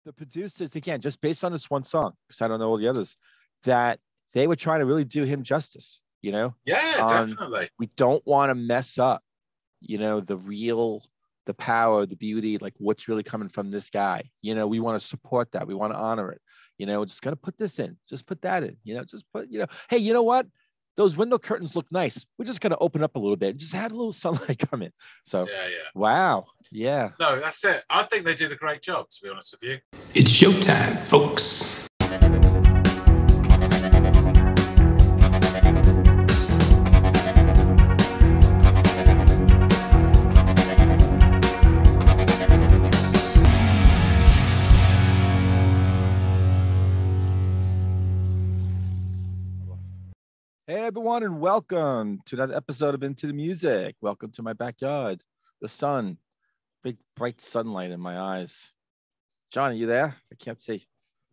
the producers, again, just based on this one song, because I don't know all the others, that they were trying to really do him justice, you know? Yeah, definitely. We don't want to mess up, you know, the power, the beauty, like what's really coming from this guy. You know, we want to support that. We want to honor it. You know, just going to put this in, just put that in, you know, just put, you know, hey, you know what? Those window curtains look nice. We're just going to open up a little bit and just have a little sunlight come in. So, yeah. Wow. Yeah. No, that's it. I think they did a great job, to be honest with you. It's showtime, folks. Hey, everyone, and welcome to another episode of Into the Music. Welcome to my backyard. The sun, big bright sunlight in my eyes. John, are you there? I can't see.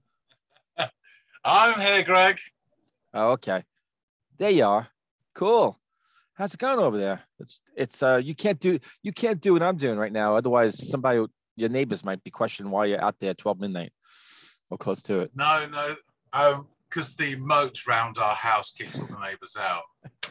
I'm here, Greg. Oh, okay. There you are. Cool. How's it going over there? It's you can't do what I'm doing right now. Otherwise, your neighbors might be questioning why you're out there at 12 midnight or close to it. No. Because the moat round our house keeps all the neighbours out.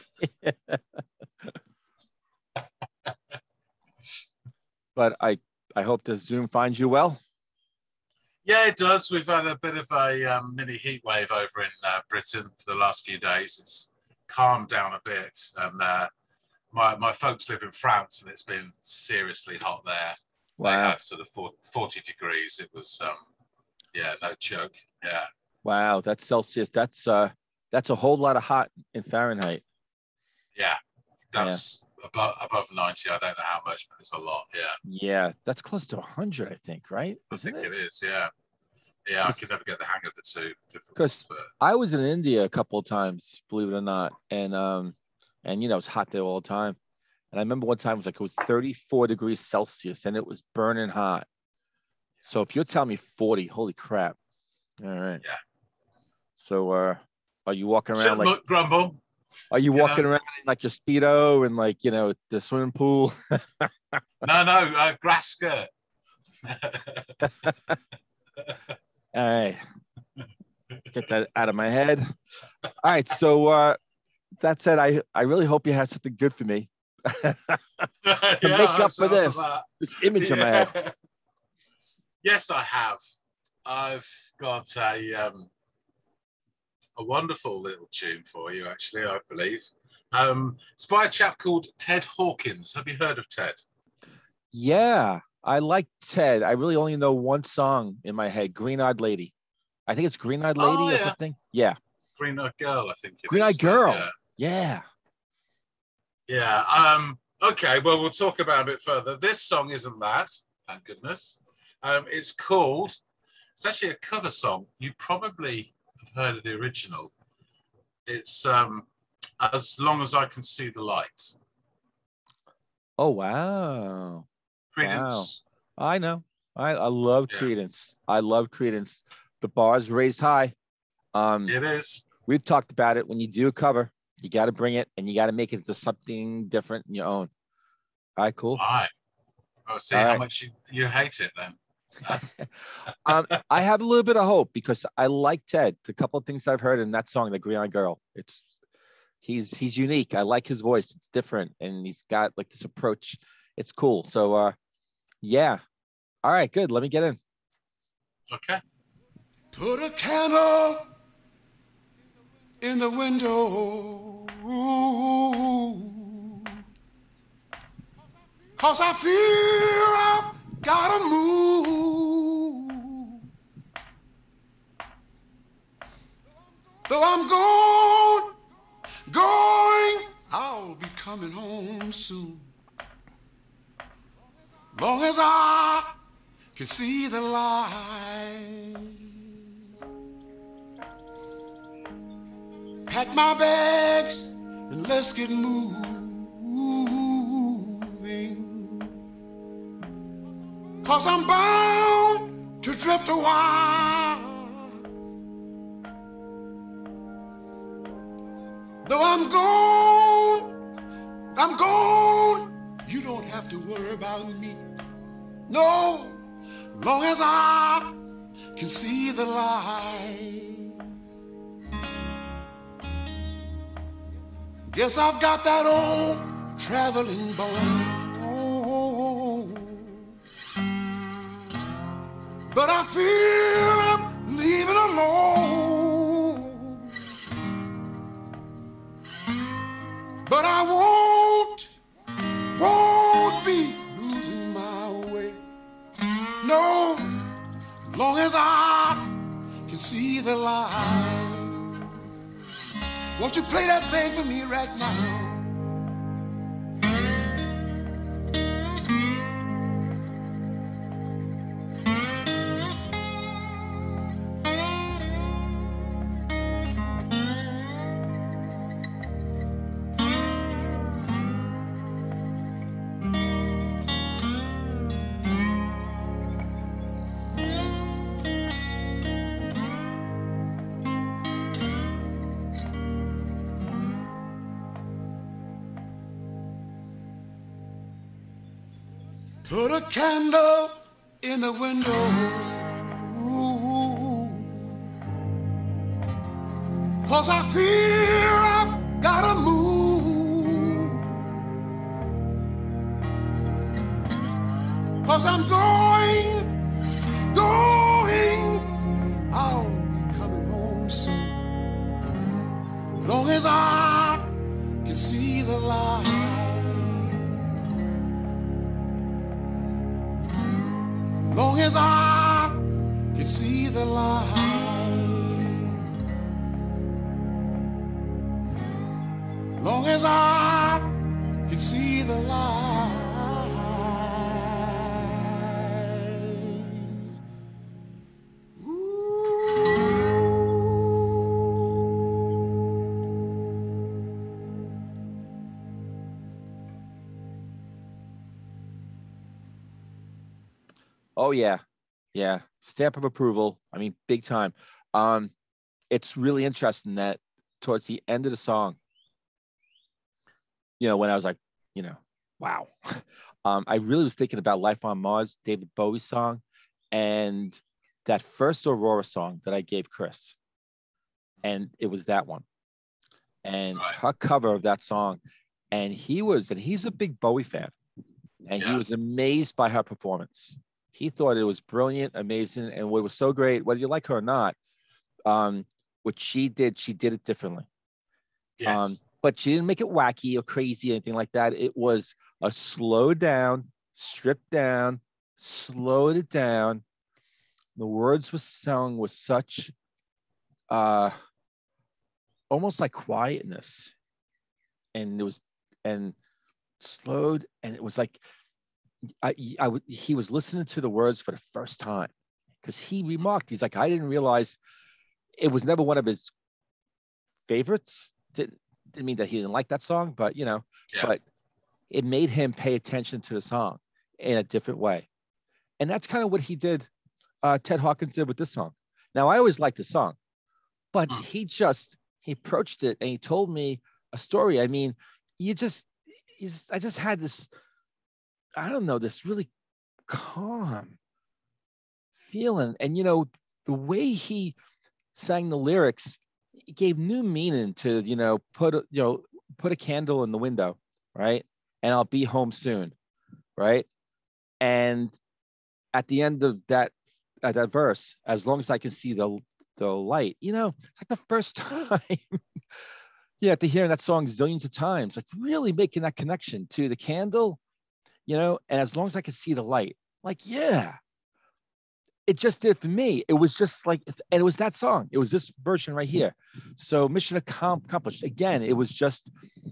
But I hope this Zoom finds you well. Yeah, it does. We've had a bit of a mini heat wave over in Britain for the last few days. It's calmed down a bit. And my folks live in France, and it's been seriously hot there. Wow. They had sort of 40 degrees. It was, no joke. Yeah. Wow, that's Celsius. That's a whole lot of hot in Fahrenheit. Yeah, that's above 90. I don't know how much, but it's a lot. Yeah. Yeah, that's close to 100, I think, right? I think it is. Yeah. Yeah, I can never get the hang of the two. Because I was in India a couple of times, believe it or not, and you know it's hot there all the time. And I remember one time it was 34 degrees Celsius, and it was burning hot. So if you're telling me 40, holy crap! All right. Yeah. So are you walking around like grumble? Are you walking around in like your Speedo and like, you know, the swimming pool? No, grass skirt. All right. Get that out of my head. All right. So that said, I really hope you have something good for me to make up for this image in my head. Yes, I have. I've got a wonderful little tune for you, actually, I believe. It's by a chap called Ted Hawkins. Have you heard of Ted? Yeah, I like Ted. I really only know one song in my head, Green-Eyed Lady. I think it's Green-Eyed Lady or something. Yeah. Green-Eyed Girl, I think it Green-Eyed is. Girl. Yeah. Okay, well, we'll talk about it a bit further. This song isn't that, thank goodness. It's actually a cover song. You probably have heard of the original. It's As Long as I Can See the Light. Oh, wow. Creedence. Wow. I know. I love Creedence. I love Creedence. The bar's raised high. It is. We've talked about it. When you do a cover, you got to bring it and you got to make it into something different in your own. All right, cool. All right. I'll see how much you hate it then. I have a little bit of hope because I like Ted. A couple of things I've heard in that song, The Green-Eyed Girl. He's unique. I like his voice. It's different, and he's got like this approach. It's cool. So yeah. All right, good. Let me get in. Okay. Put a candle in the window, 'cause I feel I've gotta move. Though I'm going, I'll be coming home soon. Long as I can see the light. Pack my bags and let's get moving. 'Cause I'm bound to drift a while. Though I'm gone, you don't have to worry about me. No, long as I can see the light. Guess I've got that old traveling bone. But I feel I'm leaving alone. But I won't be losing my way. No, long as I can see the light. Won't you play that thing for me right now? Put a candle in the window. Ooh, 'cause I feel I've gotta move. 'Cause I'm going, I'll be coming home soon. Long as I can see the light. Long as I can see the light. Long as I can see the light. Oh yeah, yeah. Stamp of approval. I mean, big time. It's really interesting that towards the end of the song, when I was like, wow. I really was thinking about Life on Mars, David Bowie song, and that first Aurora song that I gave Chris. And it was that one. And her cover of that song. And he's a big Bowie fan. And he was amazed by her performance. He thought it was brilliant, amazing, and what was so great, whether you like her or not, what she did it differently. Yes. But she didn't make it wacky or crazy, anything like that. It was a slowed down, stripped down, slowed it down. The words were sung with such almost like quietness, and slowed, and it was like he was listening to the words for the first time, because he remarked, he's like, I didn't realize it was never one of his favorites. Didn't mean that he didn't like that song, but but it made him pay attention to the song in a different way. And that's kind of what he did. Ted Hawkins did with this song. Now, I always liked the song, but he approached it and he told me a story. I mean, I just had this, I don't know, this really calm feeling. And, the way he sang the lyrics, it gave new meaning to, put a candle in the window, right? And I'll be home soon, right? And at the end of that verse, as long as I can see the light, it's like the first time, after hearing that song zillions of times, like really making that connection to the candle, and as long as I can see the light, like, yeah, it just did for me. It was just like, and it was that song. It was this version right here. So mission accomplished. Again, it was just,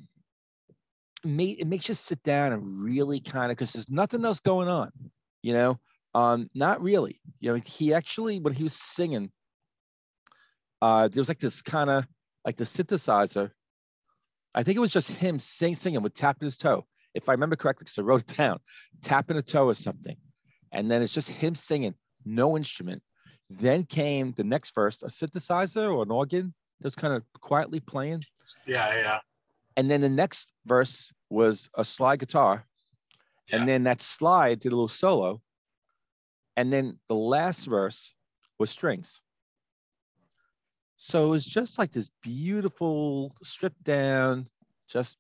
it makes you sit down and really kind of, because there's nothing else going on, not really. He actually, when he was singing, there was like this kind of like the synthesizer. I think it was just him singing with tapping his toe, if I remember correctly, because I wrote it down, tapping a toe or something. And then it's just him singing, no instrument. Then came the next verse, a synthesizer or an organ that's kind of quietly playing. Yeah. And then the next verse was a slide guitar. Yeah. And then that slide did a little solo. And then the last verse with strings. So it was just like this beautiful stripped down, just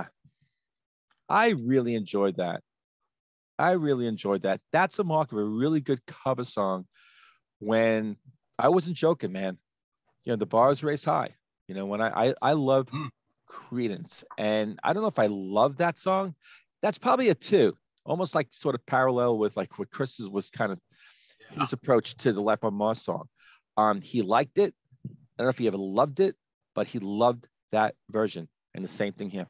I really enjoyed that. I really enjoyed that. That's a mark of a really good cover song when I wasn't joking, man. You know, the bars race high. You know, when I love Credence, and I don't know if I love that song. That's probably a 2, almost like sort of parallel with like what Chris's was kind of his approach to the Life on Mars song. He liked it. I don't know if he ever loved it, but he loved that version. And the same thing here.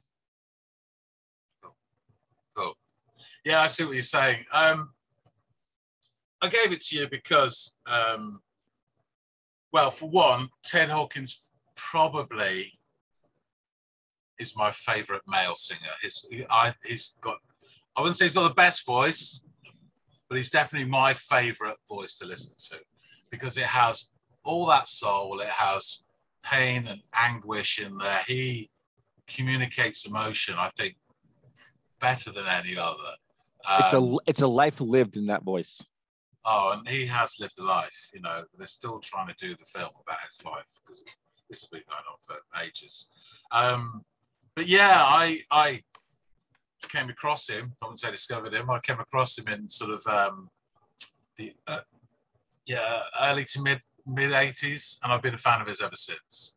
Cool. Yeah, I see what you're saying. I gave it to you because, well, for one, Ted Hawkins probably is my favorite male singer. He's got, I wouldn't say he's got the best voice, but he's definitely my favorite voice to listen to because it has all that soul. It has pain and anguish in there. He communicates emotion, I think, better than any other. It's a life lived in that voice. Oh, and he has lived a life. You know, they're still trying to do the film about his life because this has been going on for ages. But yeah, I came across him. I wouldn't say discovered him. I came across him in sort of the early to mid 80s, and I've been a fan of his ever since.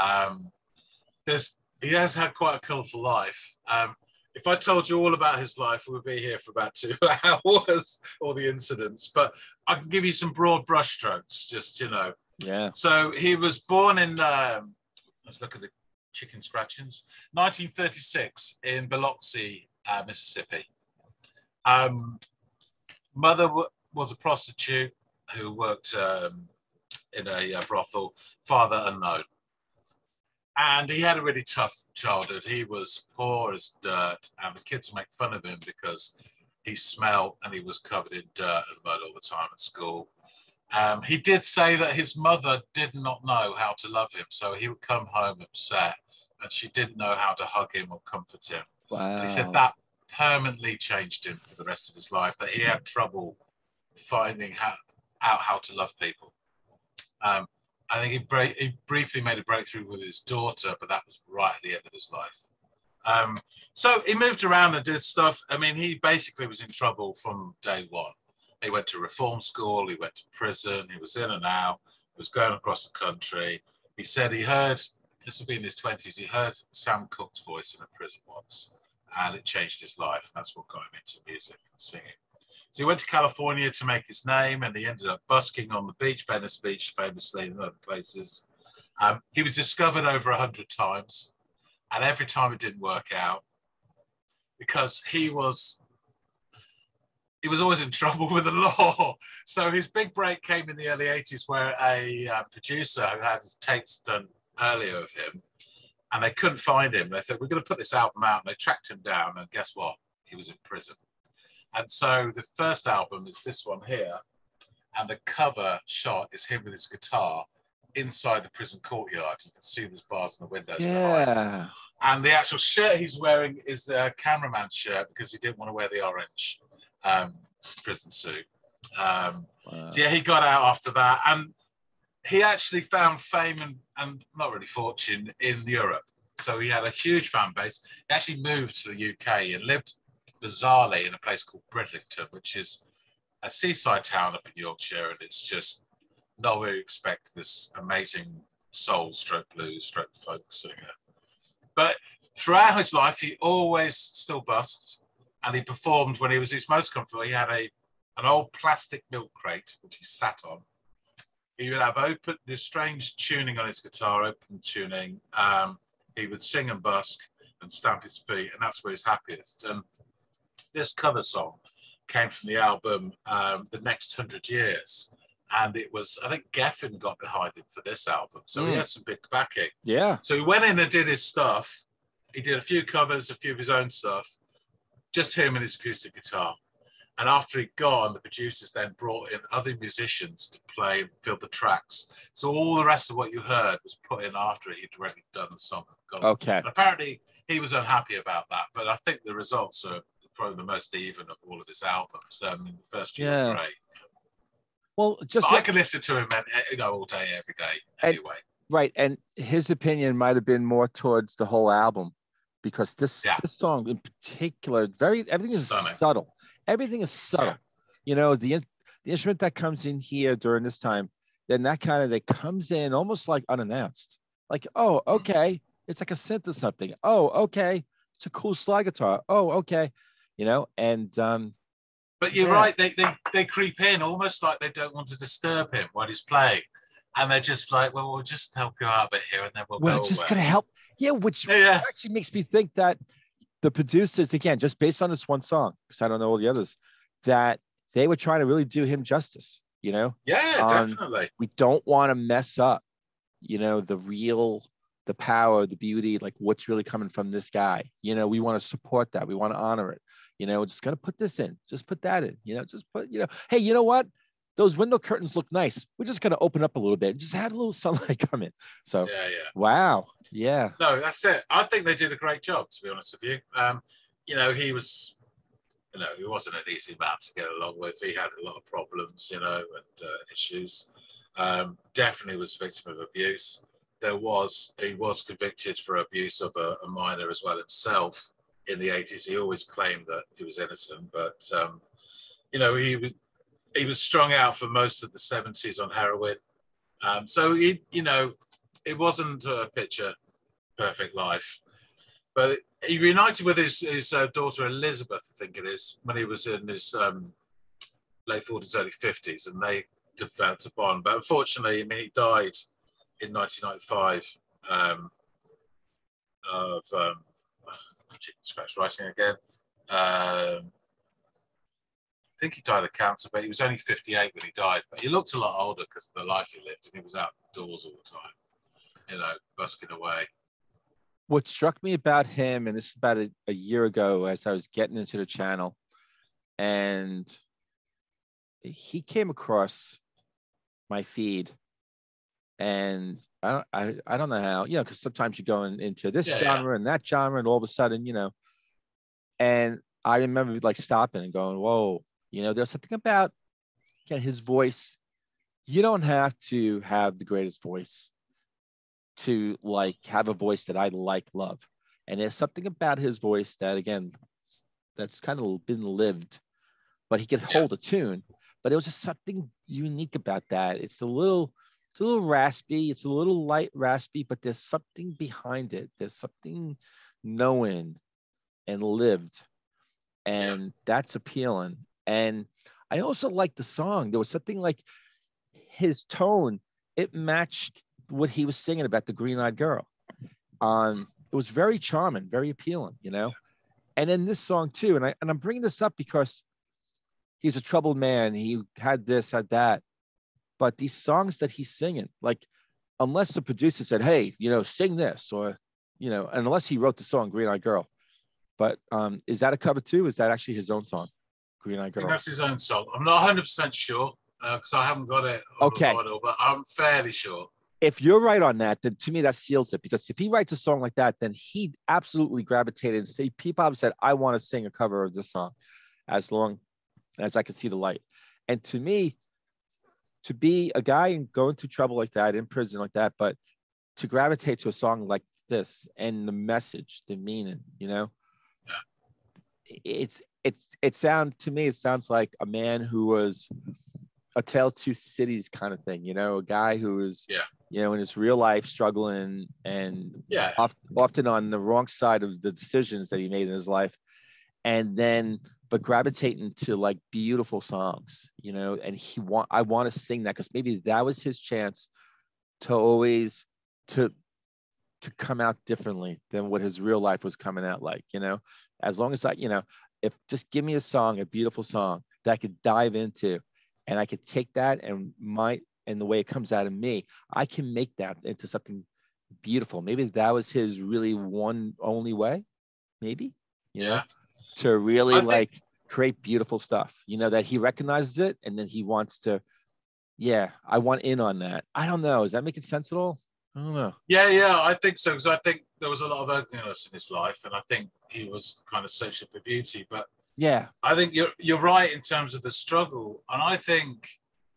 He has had quite a colourful life. If I told you all about his life, we would be here for about 2 hours, all the incidents. But I can give you some broad brushstrokes, just, you know. Yeah. So he was born in, let's look at the chicken scratchings, 1936 in Biloxi, Mississippi. Mother was a prostitute who worked in a brothel, father unknown. And he had a really tough childhood. He was poor as dirt, and the kids would make fun of him because he smelled and he was covered in dirt and mud all the time at school. He did say that his mother did not know how to love him, so he would come home upset, and she didn't know how to hug him or comfort him. Wow. And he said that permanently changed him for the rest of his life, that he had trouble finding out how to love people. I think he briefly made a breakthrough with his daughter, but that was right at the end of his life. So he moved around and did stuff. I mean, he basically was in trouble from day one. He went to reform school, he went to prison, he was in and out, he was going across the country. He said he heard, this would be in his 20s, he heard Sam Cooke's voice in a prison once, and it changed his life. And that's what got him into music and singing. So he went to California to make his name, and he ended up busking on the beach, Venice Beach, famously, and other places. He was discovered over 100 times, and every time it didn't work out because he was always in trouble with the law. So his big break came in the early 80s where a producer who had his tapes done earlier of him, and they couldn't find him. They thought, we're going to put this album out, and they tracked him down, and guess what? He was in prison. And so the first album is this one here, and the cover shot is him with his guitar inside the prison courtyard. You can see there's bars in the windows behind. And the actual shirt he's wearing is a cameraman's shirt because he didn't want to wear the orange prison suit. Wow. So yeah, he got out after that, and he actually found fame and not really fortune in Europe. So he had a huge fan base. He actually moved to the UK and lived bizarrely in a place called Bridlington, which is a seaside town up in Yorkshire, and it's just not where you expect this amazing soul stroke blues stroke folk singer. But throughout his life, he always still busked, and he performed when he was his most comfortable. He had an old plastic milk crate, which he sat on. He would have this strange tuning on his guitar, open tuning. He would sing and busk and stamp his feet, and that's where he's happiest. And this cover song came from the album The Next 100 Years. And it was, I think Geffen got behind him for this album. So he had some big backing. Yeah. So he went in and did his stuff. He did a few covers, a few of his own stuff, just him and his acoustic guitar. And after he'd gone, the producers then brought in other musicians to play and fill the tracks. So all the rest of what you heard was put in after he'd already done the song. Okay. And apparently he was unhappy about that, but I think the results are probably the most even of all of his albums. The first few were great. Well, just but I can listen to him, all day, every day. Anyway, right, and his opinion might have been more towards the whole album, because this song in particular, everything is stunning. subtle. Everything is subtle. Yeah. The instrument that comes in here during this time, then that comes in almost like unannounced. Like, oh, okay, it's like a synth or something. Oh, okay, it's a cool slide guitar. Oh, okay, and But you're right. They creep in almost like they don't want to disturb him while he's playing, and they're just like, well, we'll just help you out a bit here, and then we'll go just away. gonna help. Yeah, which actually makes me think that the producers, again, just based on this one song, because I don't know all the others, that they were trying to really do him justice. Yeah, definitely. We don't want to mess up, the power, the beauty, like what's really coming from this guy. We want to support that. We want to honor it. Just gonna put this in, just put that in, just put, hey, you know what? Those window curtains look nice. We're just gonna open up a little bit and just have a little sunlight come in. So wow. Yeah. No, that's it. I think they did a great job, to be honest with you. He was, he wasn't an easy man to get along with. He had a lot of problems, and issues. Definitely was a victim of abuse. He was convicted for abuse of a minor as well himself in the 80s. He always claimed that he was innocent, but he was strung out for most of the 70s on heroin. So it wasn't a picture perfect life, but he reunited with his daughter Elizabeth, I think it is, when he was in his late 40s, early 50s, and they developed a bond. But unfortunately, he died in 1995 of scratch writing again. I think he died of cancer, but he was only 58 when he died. But he looked a lot older because of the life he lived, and he was outdoors all the time, busking away. What struck me about him, and this is about a year ago, as I was getting into the channel, and he came across my feed, and I don't know how, because sometimes you're going into this genre and that genre, and all of a sudden, and I remember like stopping and going, whoa, there's something about, again, his voice. You don't have to have the greatest voice to like have a voice that I love. And there's something about his voice that, again, that's kind of been lived, but he could hold a tune. But it was just something unique about that. It's a little raspy. It's a little light raspy, but there's something behind it. There's something known and lived, and that's appealing. And I also like the song. There was something like his tone. It matched what he was singing about the green-eyed girl. It was very charming, very appealing, And then this song too. And I'm bringing this up because he's a troubled man. He had this, had that. But these songs that he's singing, like, unless the producer said, hey, sing this, or, and unless he wrote the song Green Eyed Girl. But is that a cover too? Is that actually his own song, Green Eyed Girl? I think that's his own song. I'm not 100% sure because I haven't got it on the vinyl, but I'm fairly sure. If you're right on that, then to me that seals it, because if he writes a song like that, then he absolutely gravitated and say, people have said, I want to sing a cover of this song as long as I can see the light. And to me, to be a guy and going through trouble like that, in prison like that, but to gravitate to a song like this and the message, the meaning, it sounds like a man who was a tale of two cities kind of thing, a guy who was, in his real life struggling and often on the wrong side of the decisions that he made in his life. And then, but gravitating to like beautiful songs, and I want to sing that because maybe that was his chance to always to come out differently than what his real life was coming out like, as long as if just give me a song, a beautiful song that I could dive into, and I could take that and the way it comes out of me, I can make that into something beautiful. Maybe that was his really one only way, maybe, to really create beautiful stuff, that he recognizes it. And then he wants to, I want in on that. I don't know. Is that making sense at all? I don't know. Yeah, I think so. Because I think there was a lot of ugliness in his life. And I think he was kind of searching for beauty. But I think you're right in terms of the struggle. And I think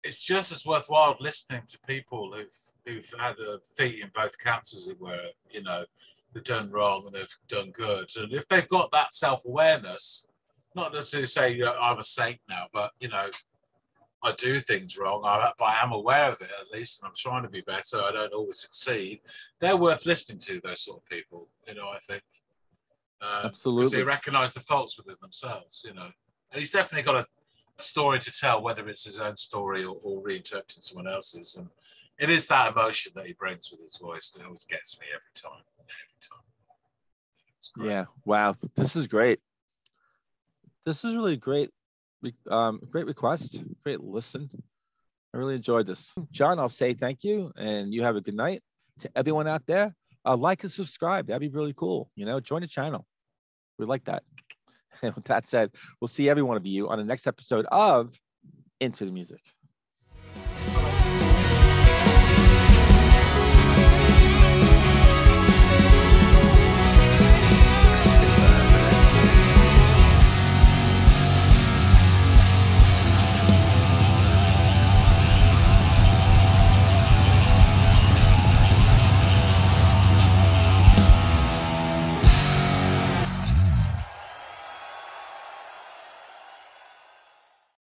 it's just as worthwhile listening to people who've had a feet in both camps, as it were. You know, they've done wrong and they've done good, and if they've got that self-awareness, not necessarily say, you know, I'm a saint now, but you know, I do things wrong, but I am aware of it at least, and I'm trying to be better. I don't always succeed. They're worth listening to, those sort of people, you know, I think. Absolutely. Because they recognise the faults within themselves, you know. And he's definitely got a story to tell, whether it's his own story or reinterpreting someone else's. And it is that emotion that he brings with his voice that always gets me every time. It's great. Yeah. Wow. This is great. This is really great. Great request. Great listen. I really enjoyed this. John, I'll say thank you, and you have a good night. To everyone out there, like and subscribe. That'd be really cool. You know, join the channel. We like that. And with that said, we'll see every one of you on the next episode of Into the Music.